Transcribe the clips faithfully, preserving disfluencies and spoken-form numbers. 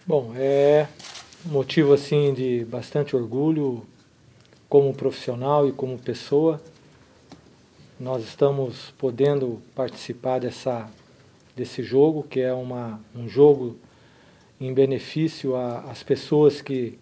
Bom, é motivo assim de bastante orgulho como profissional e como pessoa. Nós estamos podendo participar dessa, desse jogo, que é uma, um jogo em benefício às pessoas que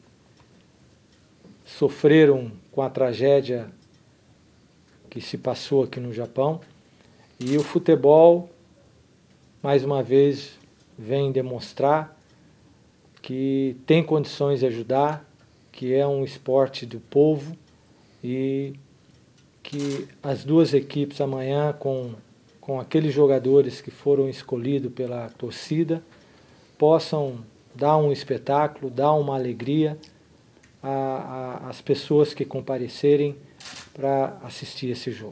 sofreram com a tragédia que se passou aqui no Japão. E o futebol, mais uma vez, vem demonstrar que tem condições de ajudar, que é um esporte do povo e que as duas equipes amanhã, com, com aqueles jogadores que foram escolhidos pela torcida, possam dar um espetáculo, dar uma alegria às pessoas que comparecerem para assistir esse jogo.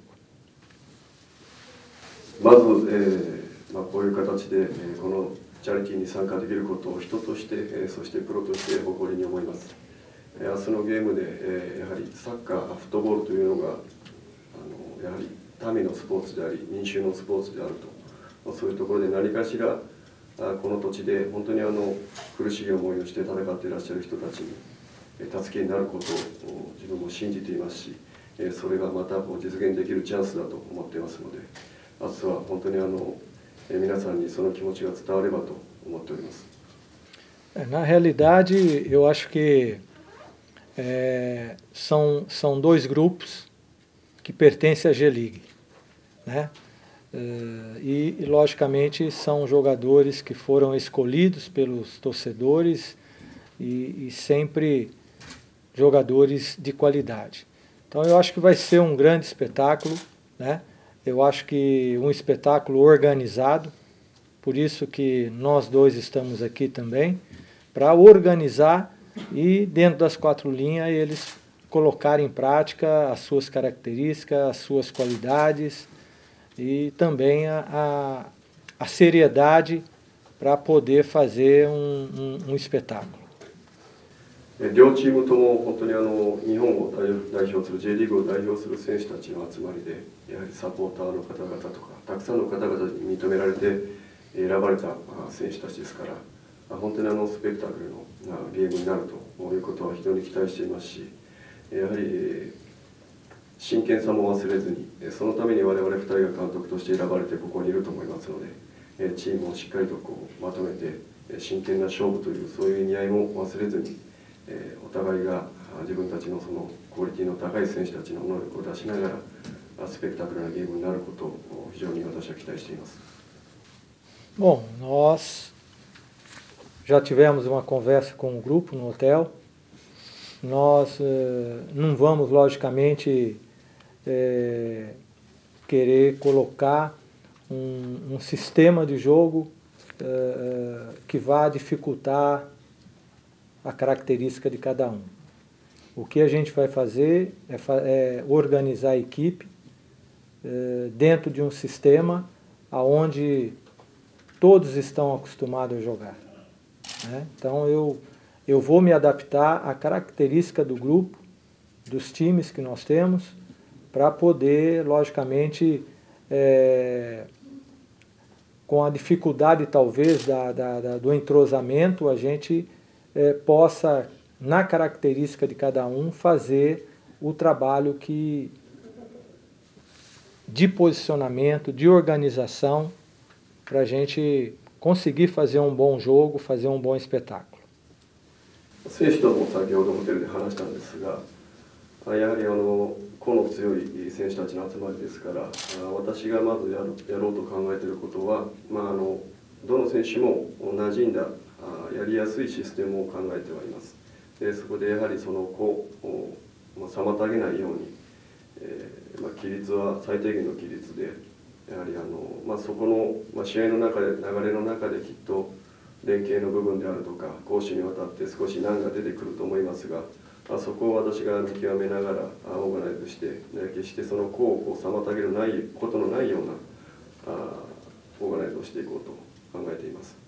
まず、えーまあ、こういう形で、えー、このチャリティーに参加できることを人として、えー、そしてプロとして誇りに思います。えー、明日のゲームで、えー、やはりサッカー、フットボールというのがあのやはり民のスポーツであり民衆のスポーツであると、まあ、そういうところで何かしらあこの土地で本当にあの苦しい思いをして戦っていらっしゃる人たちに助けになることを自分も信じていますし、それがまた実現できるチャンスだと思っていますので、明日は本当にあの皆さんにその気持ちが伝わればと思っております。 Na realidade, eu acho que é, são, são dois grupos que pertencem à G-League, né? E, e, logicamente, são jogadores que foram escolhidos pelos torcedores e, e sempre jogadores de qualidade. Então, eu acho que vai ser um grande espetáculo, né? Eu acho que um espetáculo organizado, por isso que nós dois estamos aqui também, para organizar e, dentro das quatro linhas, eles colocarem em prática as suas características, as suas qualidades e também a, a, a seriedade para poder fazer um, um, um espetáculo. 両チームとも本当にあの日本を代表する J リーグを代表する選手たちの集まりで、やはりサポーターの方々とかたくさんの方々に認められて選ばれた選手たちですから、本当にあのスペクタクルのゲームになるということは非常に期待していますし、やはり真剣さも忘れずに、そのために我々ふたりが監督として選ばれてここにいると思いますので、チームをしっかりとこうまとめて真剣な勝負というそういう意味合いも忘れずに、お互いが自分たちのそのクオリティの高い選手たちの能力を出しながらスペクタクルなゲームになることを非常に私は期待しています。 Bom, nós já tivemos uma conversa com o grupo no hotel. Nós eh, não vamos, logicamente, eh, querer colocar um, um sistema de jogo eh, que vá dificultar a característica de cada um. O que a gente vai fazer é, é organizar a equipe é, dentro de um sistema onde todos estão acostumados a jogar, né? Então eu, eu vou me adaptar à característica do grupo, dos times que nós temos, para poder, logicamente, é, com a dificuldade talvez da, da, da, do entrosamento, a gente É, possa, na característica de cada um, fazer o trabalho que, de posicionamento, de organização, para a gente conseguir fazer um bom jogo, fazer um bom espetáculo. 選手とも先ほどホテルで話したんですが、やはりあの個の強い選手たちの集まりですから、私がまずやろう、やろうと考えていることは、まあ、あのどの選手も馴染んだやりやすいシステムを考えてはいます。でそこでやはりその子を妨げないように、えーまあ、規律は最低限の規律で、やはりあの、まあ、そこの、まあ、試合の中で流れの中できっと連携の部分であるとか攻守にわたって少し難が出てくると思いますが、あそこを私が見極めながらオーガナイズして、決してその子をこう妨げるないことのないようなあオーガナイズをしていこうと考えています。